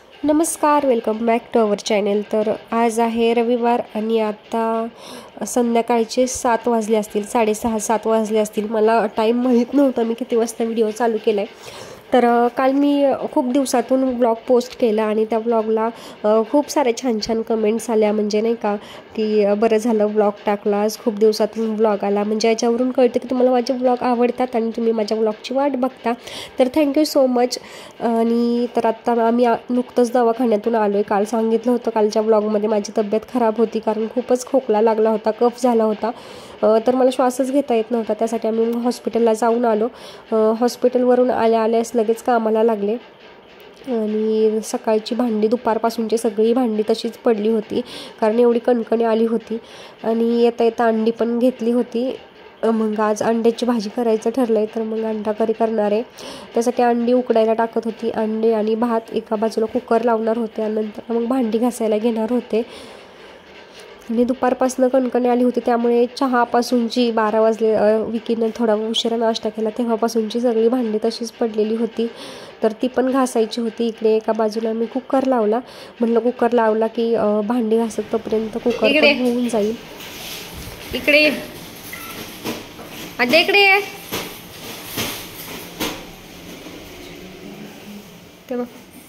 नमस्कार, welcome back to our channel. तर आज आहे रविवार आणि आता संध्याकाळचे 7 वाजले असतील, 6:30-7 वाजले असतील. मला टाईम माहीत नव्हता मी किती वाजता व्हिडिओ चालू केला आहे. तर काल मी खूप दिवसातून व्लॉग पोस्ट केला आणि त्या व्लॉगला खूप सारे छान छान कमेंट्स आल्या. म्हणजे नाही का की बरं झालं व्लॉग टाकला, आज खूप दिवसातून व्लॉग आला. म्हणजे याच्यावरून कळतं की तुम्हाला माझे व्लॉग आवडतात आणि तुम्ही माझ्या व्लॉगची वाट बघता. तर थँक्यू सो मच. आणि तर आत्ता आम्ही नुकतंच दवाखान्यातून आलो आहे. काल सांगितलं होतं कालच्या व्लॉगमध्ये माझी तब्येत खराब होती, कारण खूपच खोकला लागला होता, कफ झाला होता. तर मला श्वासच घेता येत नव्हता. त्यासाठी आम्ही हॉस्पिटलला जाऊन आलो. हॉस्पिटलवरून आल्यास लगेच कामाला लागले. आणि सकाळची भांडी, दुपारपासूनची सगळी भांडी तशीच पडली होती, कारण एवढी कणकणी आली होती. आणि येता येता अंडी पण घेतली होती. मग आज अंड्याची भाजी करायचं ठरलं आहे, तर मग अंडा करी करणार आहे. त्यासाठी अंडी उकडायला टाकत होती. अंडे आणि भात एका बाजूला कुकर लावणार होते आणि नंतर मग भांडी घासायला घेणार होते. आणि दुपारपासून कणकणी आली होती, त्यामुळे चहापासूनची 12 वाजले, विकीनं थोडा उशिरा नाश्ता केला तेव्हापासूनची सगळी भांडी तशीच पडलेली होती. तर ती पण घासायची होती. इकडे एका बाजूला मी कुकर लावला. म्हणलं कुकर लावला की भांडी घासत तोपर्यंत कुकर पण होऊन जाईल. इकडे आद्या, इकडे ये. तेव्हा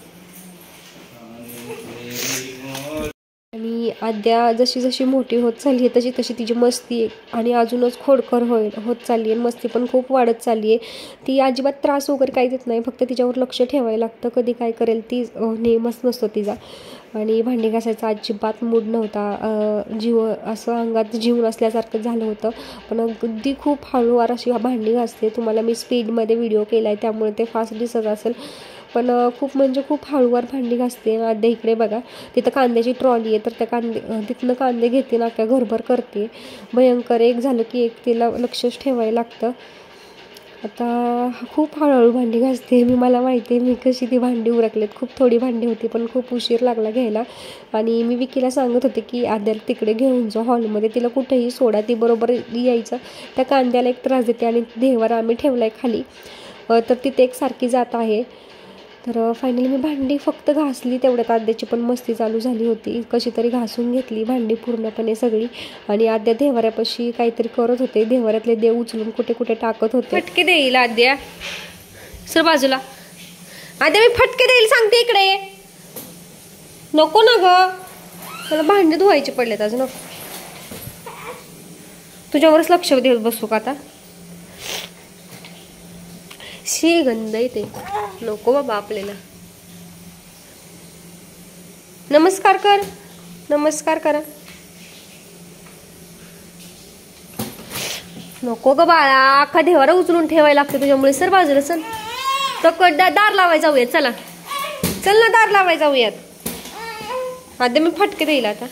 आणि आद्या जशी जशी मोठी होत चालली आहे तशी तशी तिची मस्ती आणि अजूनच खोडकर होत चालली आहे. मस्ती पण खूप वाढत चालली आहे. ती अजिबात त्रास वगैरे काही देत नाही, फक्त तिच्यावर लक्ष ठेवायला लागतं. कधी काय करेल ती नेमच नसतो तिचा. आणि भांडी घासायचा अजिबात मूड नव्हता. जीव असं अंगात जीव नसल्यासारखं झालं होतं. पण अगदी खूप हळूवार अशी भांडी घासते. तुम्हाला मी स्पीडमध्ये व्हिडिओ केला आहे त्यामुळे ते फास्ट दिसत असेल, पण खूप म्हणजे खूप हळूवार भांडी घासते. आद्या इकडे बघा, तिथं कांद्याची ट्रॉली आहे, तर त्या तिथनं कांदे घेते ना, काय घरभर करते. भयंकर, एक झालं की एक तिला लक्षच ठेवायला लागतं. आता खूप हळूहळू भांडी घासते मी. मला माहिती आहे मी कशी ती भांडी उरकलेत. खूप थोडी भांडी होती, पण खूप उशीर लागला घ्यायला. आणि मी विकीला सांगत होते की आद्याला तिकडे घेऊन जाऊ हॉलमध्ये, तिला कुठेही सोडा, ती बरोबर यायचं. त्या कांद्याला एक त्रास देते आणि देवारा आम्ही ठेवला आहे खाली, तर तिथे एक सारखी जात आहे. तर फायनली मी भांडी फक्त घासली, तेवढ्यात आद्याची पण मस्ती चालू झाली होती. कशी तरी घासून घेतली भांडी पूर्णपणे सगळी. आणि आद्या देवाऱ्यापाशी काहीतरी करत होते. देवाऱ्यातले देव उचलून कुठे कुठे टाकत होते. फटके देईल आद्या, सर बाजूला. आद्या मी फटके देईल सांगते, इकडे नको ना ग, मला भांडी धुवायची पडलेत अजून. तुझ्यावरच लक्ष देत बसू का आता? शी गंध येते, नको बाबा आपल्याला. नमस्कार कर, नमस्कार करा. नको ग बाळा, अख्खा देवारा उचलून ठेवायला लागतं तुझ्यामुळे. सर बाजूला चल, तर दार लावायला जाऊयात. चला चल ना, दार लावायला जाऊयात. आद्या मी फटके देईल आता.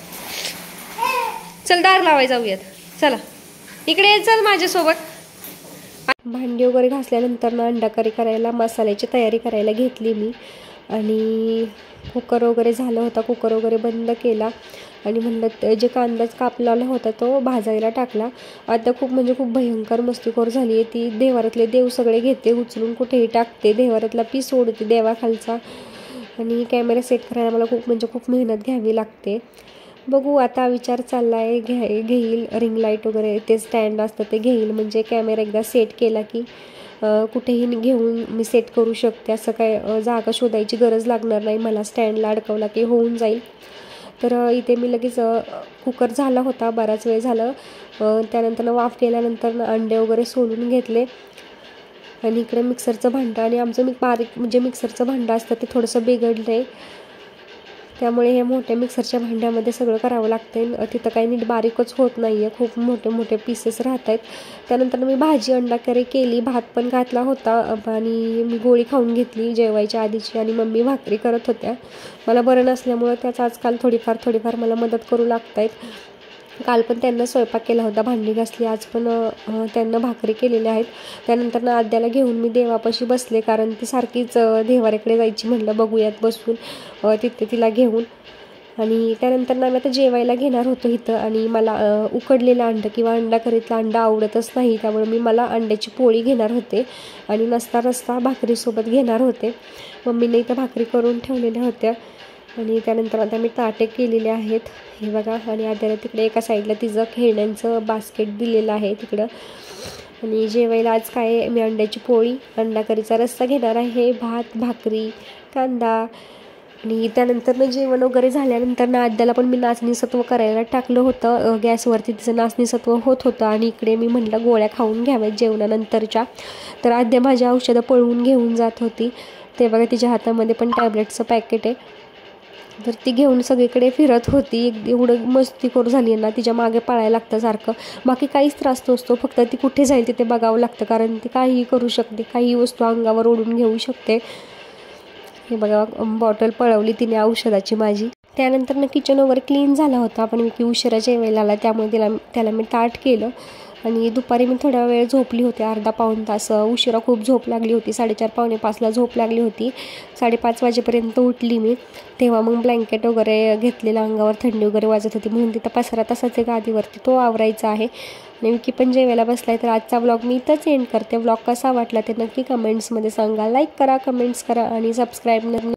चल दार लावायला जाऊयात. चला इकडे चल माझ्यासोबत. भांडी वगैरे घासल्यानंतर ना अंडा करी करायला मसाल्याची तयारी करायला घेतली मी. आणि कुकर वगैरे झालं होता, कुकर वगैरे बंद केला. आणि म्हणलं जे कांदाच कापलेला होता तो भाजायला टाकला. आता खूप म्हणजे खूप भयंकर मस्तीखोर झाली आहे ती. देवारातले देव सगळे घेते उचलून, कुठेही टाकते. देवारातला पीस सोडते देवाखालचा. आणि कॅमेरा सेट करायला मला खूप म्हणजे खूप मेहनत घ्यावी लागते. बघू आता, विचार चालला आहे घेईल रिंग लाईट वगैरे, ते स्टँड असतं ते घेईल. म्हणजे कॅमेरा एकदा सेट केला की कुठेही घेऊन मी सेट करू शकते. असं काय जागा शोधायची गरज लागणार नाही मला. स्टँडला अडकवला की होऊन जाईल. तर इथे मी लगेच कुकर झाला होता, बराच वेळ झालं. त्यानंतर वाफ केल्यानंतर अंडे वगैरे सोलून घेतले. आणि इकडे मिक्सरचं भांडं, आणि आमचं बारीक म्हणजे मिक्सरचं भांडं असतं ते थोडंसं बिघडलं आहे, त्यामुळे हे मोठ्या मिक्सरच्या भांड्यामध्ये सगळं करावं लागतं. तिथं काही नीट बारीकच होत नाही आहे, खूप मोठे मोठे पीसेस राहत आहेत. त्यानंतर मी भाजी अंडा करी केली, भात पण घातला होता. आणि मी गोळी खाऊन घेतली जेवायच्या आधीची. आणि मम्मी भाकरी करत होत्या. मला बरं नसल्यामुळं त्याच आजकाल थोडीफार मला मदत करू लागत आहेत. काल पण त्यांना स्वयंपाक केला होता, भांडी घासली. आज पण त्यांना भाकरी केलेल्या आहेत. त्यानंतर ना आद्याला घेऊन मी देवापाशी बसले, कारण ती सारखीच देवाऱ्याकडे जायची. म्हटलं बघूयात बसून तिथे तिला घेऊन. आणि त्यानंतर ना आम्ही आता जेवायला घेणार होतो इथं. आणि मला उकडलेलं अंडं किंवा अंडा करीतलं अंडं आवडतच नाही, त्यामुळे मला अंड्याची पोळी घेणार होते आणि रस्ता भाकरीसोबत घेणार होते. मम्मीने इथं भाकरी करून ठेवलेल्या होत्या. आणि त्यानंतर आता मी ताटे केलेले आहेत, हे बघा. आणि आद्याला तिकडे एका साईडला तिचं खेळण्यांचं बास्केट दिलेलं आहे तिकडं. आणि जेवायला आज काय, मी अंड्याची पोळी, अंडा करीचा रस्सा घेणार आहे, भात, भाकरी, कांदा. आणि त्यानंतर जेवण वगैरे झाल्यानंतर आद्याला पण मी नाचणीसत्व करायला टाकलं होतं गॅसवरती. तिचं नाचणीसत्व होत होतं आणि इकडे मी म्हटलं गोळ्या खाऊन घ्याव्यात जेवणानंतरच्या. तर आद्या माझ्या औषधं पळवून घेऊन जात होती. ते बघा तिच्या हातामध्ये पण टॅबलेटचं पॅकेट आहे. तर ती घेऊन सगळीकडे फिरत होती. एवढं मस्तीखोर झाली ना, तिच्या मागे पळायला लागतं सारखं. बाकी काहीच त्रास नसतो, फक्त ती कुठे जाईल तिथे बघावं लागतं, कारण ती काहीही करू शकते, काही वस्तू अंगावर ओढून घेऊ शकते. हे बघा बॉटल पळवली तिने औषधाची माझी. त्यानंतर किचन वगैरे क्लीन झाला होता, पण मी उशिरा जेवायला आला त्यामुळे त्याला मी ताट केलं. आणि दुपारी मी थोडा वेळ झोपली होती, अर्धा पाऊण तास. उशिरा खूप झोप लागली होती, 4:30 पावणे 5ला झोप लागली होती. 5:30 वाजेपर्यंत उठली मी. तेव्हा मग ब्लँकेट वगैरे घेतलेला, अंगावर थंडी वगैरे वाजत होती, म्हणून तिथं पसारा तसाच आहे गादीवरती, तो आवरायचा आहे. आणि विकी पण जेवायला बसलाय. तर आजचा व्लॉग मी इथंच एंड करते. व्लॉग कसा वाटला ते नक्की कमेंट्समध्ये सांगा. लाईक करा, कमेंट्स करा आणि सबस्क्राईब